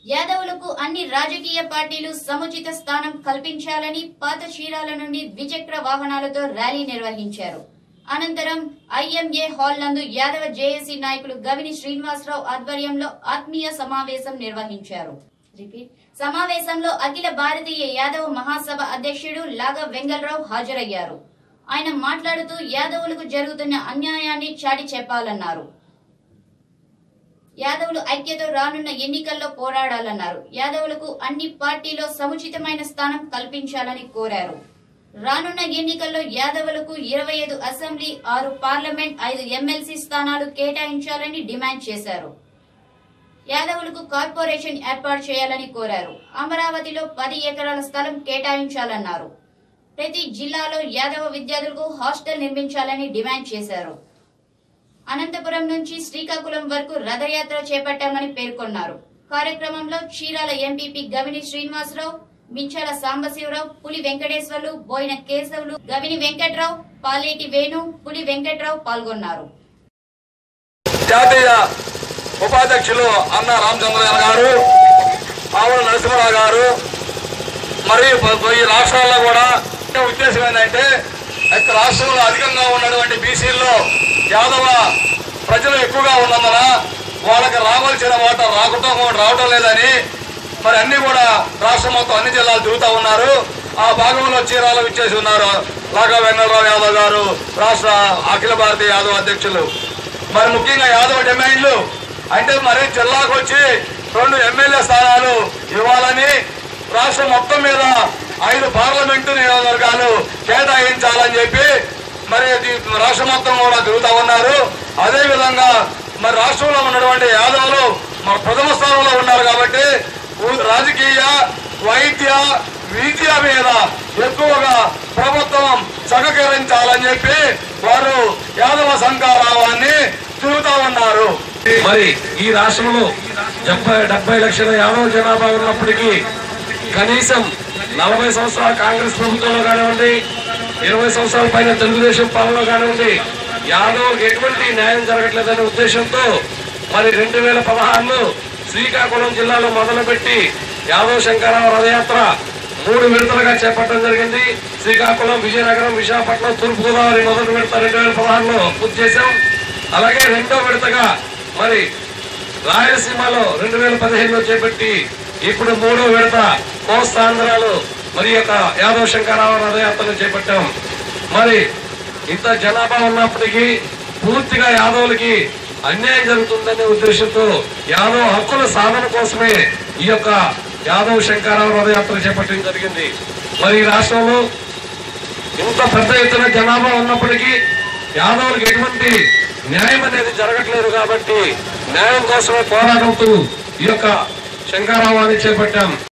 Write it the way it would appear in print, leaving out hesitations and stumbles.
యాదవులకు అన్ని రాజకీయ పార్టీలు సముచిత స్థానం కల్పించాలని పాత చీరాల నుండి ద్విచక్ర వాహనాలతో ర్యాలీ నిర్వహించారు. అనంతరం ఐఎంఏ హాల్ నందు యాదవ జేఏసీ నాయకులు గవిని శ్రీనివాసరావు ఆధ్వర్యంలో ఆత్మీయ సమావేశం నిర్వహించారు. సమావేశంలో అఖిల భారతీయ యాదవ మహాసభ అధ్యక్షుడు లాగా వెంగళరావు హాజరయ్యారు. ఆయన మాట్లాడుతూ యాదవులకు జరుగుతున్న అన్యాయాన్ని చాటి చెప్పాలన్నారు. యాదవులు ఐక్యతో రానున్న ఎన్నికల్లో పోరాడాలన్నారు. యాదవులకు అన్ని పార్టీలో సముచితమైన స్థానం కల్పించాలని కోరారు. రానున్న ఎన్నికల్లో యాదవులకు 25 అసెంబ్లీ, 6 పార్లమెంట్, 5 ఎమ్మెల్సీ స్థానాలు కేటాయించాలని డిమాండ్ చేశారు. యాదవులకు కార్పొరేషన్ ఏర్పాటు చేయాలని కోరారు. అమరావతిలో 10 ఎకరాల స్థలం కేటాయించాలన్నారు. ప్రతి జిల్లాలో యాదవ విద్యార్థులకు హాస్టల్ నిర్మించాలని డిమాండ్ చేశారు. అనంతపురం నుంచి శ్రీకాకుళం వరకు రథయాత్ర చేపట్టామని పేర్కొన్నారు. కార్యక్రమంలో చీరాల ఎంపీపీ గవిని శ్రీనివాసరావు, మించాల సాంబశివరావు, పులి వెంకటేశ్వర్లు, బోయిన కేశవులు, గవిని వెంకట్రావు, పాలేటి వేణు, పులి వెంకట్రావు పాల్గొన్నారు. జాతీయ ఉపాధ్యక్షులు అన్న రామచంద్రయ్య గారు, ఆవుల నరసింహరావు గారు, మరియు ఈ రాష్ట్రాల్లో కూడా ఉద్దేశం ఏంటంటే రాష్ట్రంలో అధికంగా ఉన్నటువంటి బీసీల్లో యాదవ ప్రజలు ఎక్కువగా ఉన్నందున వాళ్ళకి రావాల్సిన వాటా రావటం లేదని మరి అన్ని కూడా రాష్ట్రం మొత్తం అన్ని జిల్లాలు తిరుగుతూ ఉన్నారు. ఆ భాగంలో చీరాల ఇచ్చేసి ఉన్నారు లాగా వెంగళరావు యాదవ్ గారు, రాష్ట్ర అఖిల భారతీయ యాదవ్ అధ్యక్షులు. మరి ముఖ్యంగా యాదవ డిమాండ్లు అంటే మరి జిల్లాకు వచ్చి 2 ఎమ్మెల్యే స్థానాలు ఇవ్వాలని, రాష్ట్రం మొత్తం మీద 5 పార్లమెంటు నియోజకవర్గాలు కేటాయించాలని చెప్పి మరి రాష్ట్రం మొత్తం కూడా తిరుగుతూ ఉన్నారు. అదేవిధంగా మరి రాష్ట్రంలో ఉన్నటువంటి యాదవులు మరి ప్రథమ స్థానంలో ఉన్నారు కాబట్టి రాజకీయ, వైద్య, విద్య మీద ఎక్కువగా ప్రభుత్వం సహకరించాలని చెప్పి వారు యాదవ సంఘారావాన్ని తిరుగుతూ ఉన్నారు. మరి ఈ రాష్ట్రంలో 70 లక్షల యాదవ జనాభా ఉన్నప్పటికీ కనీసం 40 సంవత్సరాల కాంగ్రెస్ ప్రభుత్వంలో కానివ్వండి, 20 సంవత్సరాల పైన తెలుగుదేశం పాలనలో కానివ్వండి, యాదవులకు ఎటువంటి న్యాయం జరగట్లేదనే ఉద్దేశంతో మరి 2016లో శ్రీకాకుళం జిల్లాలో మొదలుపెట్టి యాదవ శంకరావ రథయాత్ర 3 విడతలుగా చేపట్టడం జరిగింది. శ్రీకాకుళం, విజయనగరం, విశాఖపట్నం, తూర్పుగోదావరి మొదటి విడత 2016లో పూర్తి చేశాం. అలాగే 2వ విడతగా మరి రాయలసీమలో 2015లో చేపట్టి ఇప్పుడు 3వ విడత కోస్తాంధ్రాలో మరి యొక్క యాదవ శంకరావ రథయాత్రను చేపట్టాం. మరి ఇంత జనాభా ఉన్నప్పటికీ పూర్తిగా యాదవులకి అన్యాయం జరుగుతుందనే ఉద్దేశంతో యాదవ హక్కుల సాధన కోసమే ఈ యొక్క యాదవ శంకరావ రథయాత్ర చేపట్టడం జరిగింది. మరి ఈ రాష్ట్రంలో ఇంత పెద్ద ఎత్తున జనాభా ఉన్నప్పటికీ యాదవులకు ఎటువంటి న్యాయం అనేది జరగట్లేదు కాబట్టి న్యాయం కోసమే పోరాడుతూ ఈ యొక్క శంకరావాన్ని చేపట్టాం.